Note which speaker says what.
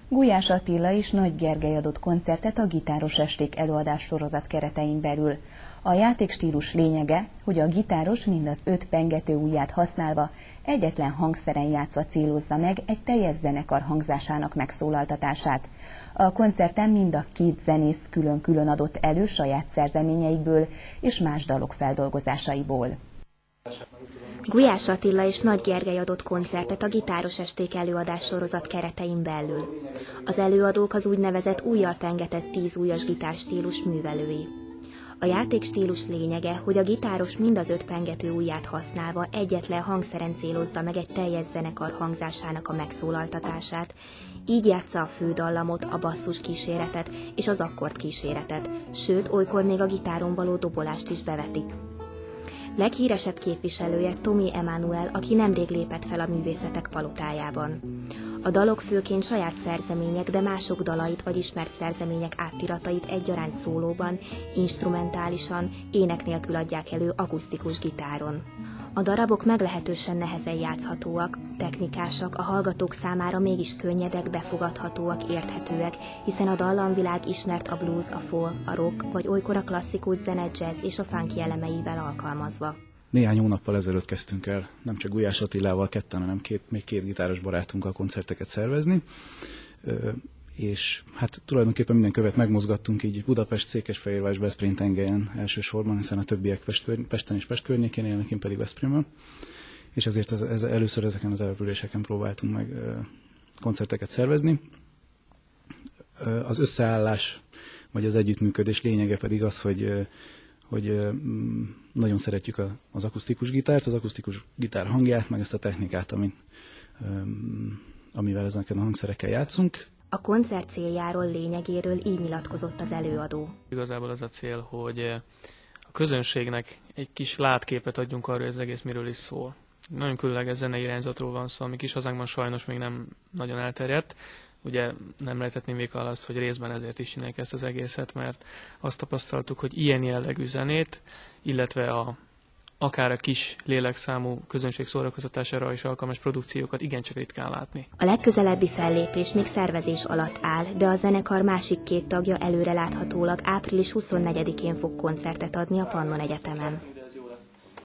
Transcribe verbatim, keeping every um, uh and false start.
Speaker 1: Gulyás Attila és Nagy Gergely adott koncertet a Gitáros Esték előadás sorozat keretein belül. A játékstílus lényege, hogy a gitáros mind az öt pengető ujját használva egyetlen hangszeren játszva célozza meg egy teljes zenekar hangzásának megszólaltatását. A koncerten mind a két zenész külön-külön adott elő saját szerzeményeikből és más dalok feldolgozásaiból.
Speaker 2: Gulyás Attila és Nagy Gergely adott koncertet a Gitáros Esték előadás sorozat keretein belül. Az előadók az úgynevezett ujjal pengetett tíz ujjas gitárstílus művelői. A játékstílus lényege, hogy a gitáros mind az öt pengető ujját használva egyetlen hangszeren célozza meg egy teljes zenekar hangzásának a megszólaltatását, így játsza a fődallamot, a basszus kíséretet és az akkord kíséretet, sőt, olykor még a gitáron való dobolást is bevetik. Leghíresebb képviselője Tomi Emanuel, aki nemrég lépett fel a művészetek palotájában. A dalok főként saját szerzemények, de mások dalait vagy ismert szerzemények áttiratait egyaránt szólóban, instrumentálisan, ének nélkül adják elő akusztikus gitáron. A darabok meglehetősen nehezen játszhatóak, technikásak, a hallgatók számára mégis könnyedek, befogadhatóak, érthetőek, hiszen a dallamvilág ismert a blues, a folk, a rock, vagy olykor a klasszikus zene, jazz és a funky elemeivel alkalmazva.
Speaker 3: Néhány hónappal ezelőtt kezdtünk el nem csak Gulyás Attilával ketten, hanem két, még két gitáros barátunkkal koncerteket szervezni. És hát tulajdonképpen minden követ megmozgattunk így Budapest, Székesfehérvár és Veszprém tengelyen elsősorban, hiszen a többiek Pesten és Pest környékén élnek, én pedig Veszprémben. És ezért ez, ez, először ezeken a településeken próbáltunk meg koncerteket szervezni. Az összeállás, vagy az együttműködés lényege pedig az, hogy, hogy nagyon szeretjük az akusztikus gitárt, az akusztikus gitár hangját, meg ezt a technikát, amit, amivel ezeken a hangszerekkel játszunk.
Speaker 2: A koncert céljáról, lényegéről így nyilatkozott az előadó.
Speaker 4: Igazából az a cél, hogy a közönségnek egy kis látképet adjunk arról, hogy ez egész miről is szól. Nagyon különleges zenei irányzatról van szó, ami kis hazánkban sajnos még nem nagyon elterjedt. Ugye nem lehetetném véka azt, hogy részben ezért is csinálják ezt az egészet, mert azt tapasztaltuk, hogy ilyen jellegű zenét, illetve a akár a kis lélekszámú közönség szórakoztatására is alkalmas produkciókat igencsak ritkán látni.
Speaker 2: A legközelebbi fellépés még szervezés alatt áll, de a zenekar másik két tagja előreláthatólag április huszonnegyedikén fog koncertet adni a Pannon Egyetemen.